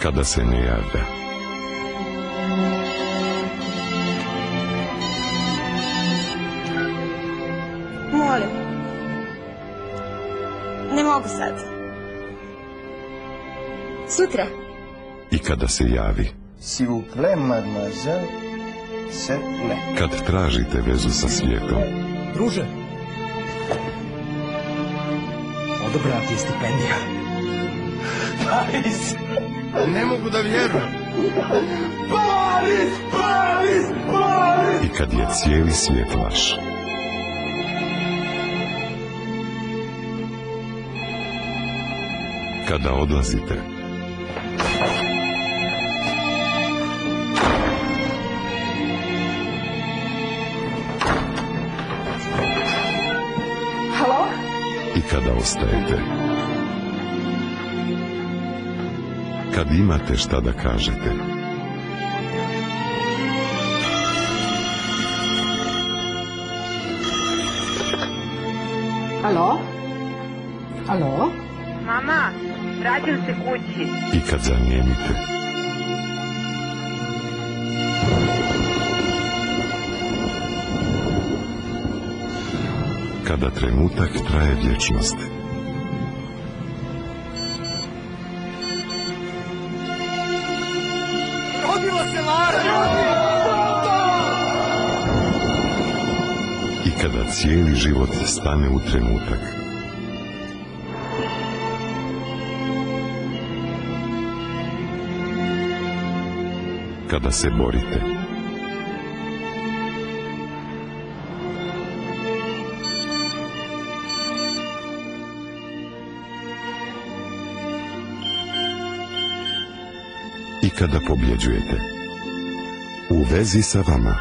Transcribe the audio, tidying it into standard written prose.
kada se ne javlja. Molim. Ne mogu sad. Sutra. I kada se javi. S'il vous plaît, mademoiselle, c'est plaît. Kad tražite vezu sa svijetom. Druže, odobrana ti je stipendija. Paris! Ne mogu da vjerujem. Paris! Paris! Paris! I kad je cijeli svijet vaš. Kada odlazite. Halo? I kada ostajete. Kad imate šta da kažete. Alo? Alo? Mama, vraćam se kući. I kad zanijemite. Kada trenutak traje vječnost. Rodila se Lara! I kada cijeli život stane u trenutak. Kada se borite. I kada pobjeđujete. U vezi sa vama.